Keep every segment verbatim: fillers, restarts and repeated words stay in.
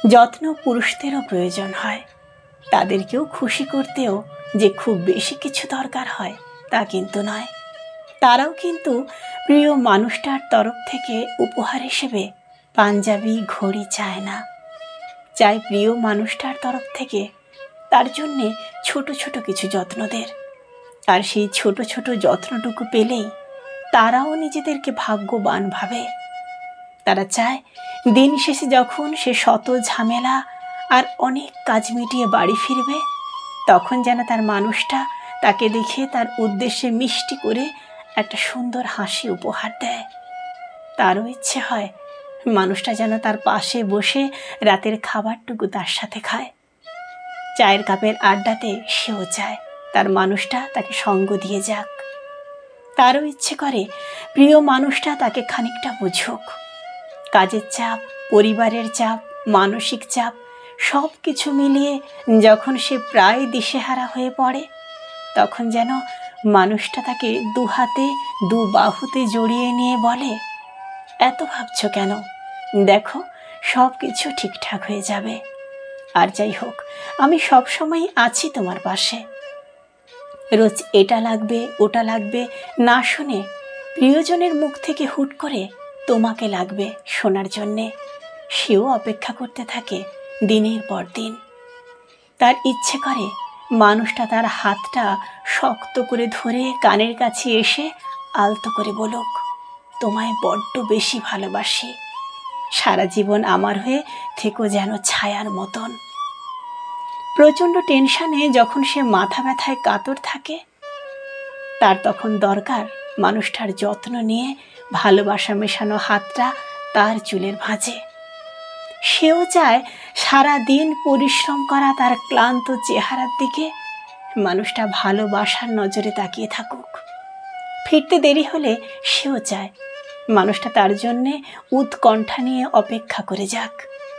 যত্ন পুরুষদেরও প্রয়োজন হয়। তাদেরকেও খুশি করতেও যে খুব বেশি কিছু দরকার হয় তা কিন্তু নয়। তারাও কিন্তু প্রিয় মানুষটার তরফ থেকে উপহার হিসেবে পাঞ্জাবি ঘড়ি চায় না, চায় প্রিয় মানুষটার তরফ থেকে তার জন্যে ছোট ছোট কিছু যত্নদের। আর সেই ছোট ছোট যত্নটুকু পেলেই তারাও নিজেদেরকে ভাগ্যবান ভাবে। তারা চায় দিন শেষে যখন সে শত ঝামেলা আর অনেক কাজ মিটিয়ে বাড়ি ফিরবে, তখন যেন তার মানুষটা তাকে দেখে তার উদ্দেশ্যে মিষ্টি করে একটা সুন্দর হাসি উপহার দেয়। তারও ইচ্ছে হয় মানুষটা যেন তার পাশে বসে রাতের খাবারটুকু তার সাথে খায়। চায়ের কাপের আড্ডাতে সেও চায় তার মানুষটা তাকে সঙ্গ দিয়ে যাক। তারও ইচ্ছে করে প্রিয় মানুষটা তাকে খানিকটা বুঝুক। কাজের চাপ, পরিবারের চাপ, মানসিক চাপ সব কিছু মিলিয়ে যখন সে প্রায় দিশেহারা হয়ে পড়ে, তখন যেন মানুষটা তাকে দু হাতে দু বাহুতে জড়িয়ে নিয়ে বলে, এত ভাবছো কেন, দেখো সব কিছু ঠিকঠাক হয়ে যাবে। আর যাই হোক, আমি সব সময় আছি তোমার পাশে। রোজ এটা লাগবে ওটা লাগবে না শুনে প্রিয়জনের মুখ থেকে হুট করে তোমাকে লাগবে শোনার জন্যে সেও অপেক্ষা করতে থাকে দিনের পর দিন। তার ইচ্ছে করে মানুষটা তার হাতটা শক্ত করে ধরে কানের কাছে এসে আলতো করে বলুক, তোমায় বড্ড বেশি ভালোবাসি, সারা জীবন আমার হয়ে থেকো যেন ছায়ার মতন। প্রচণ্ড টেনশনে যখন সে মাথা ব্যথায় কাতর থাকে, তার তখন দরকার মানুষটার যত্ন নিয়ে ভালোবাসা মেশানো হাতটা তার চুলের ভাঁজে। সেও চায় সারা দিন পরিশ্রম করা তার ক্লান্ত চেহারার দিকে মানুষটা ভালোবাসার নজরে তাকিয়ে থাকুক। ফিরতে দেরি হলে সেও চায় মানুষটা তার জন্যে উৎকণ্ঠা নিয়ে অপেক্ষা করে যাক।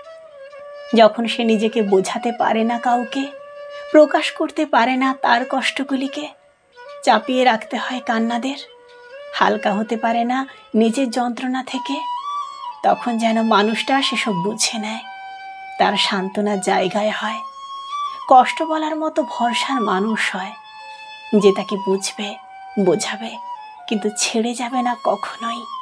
যখন সে নিজেকে বোঝাতে পারে না, কাউকে প্রকাশ করতে পারে না তার কষ্টগুলিকে, চাপিয়ে রাখতে হয় কান্নাদের, হালকা হতে পারে না নিজের যন্ত্রণা থেকে, তখন যেন মানুষটা সেসব বুঝে নেয়, তার সান্ত্বনার জায়গায় হয়, কষ্ট বলার মতো ভরসার মানুষ হয়, যে তাকে বুঝবে, বোঝাবে, কিন্তু ছেড়ে যাবে না কখনোই।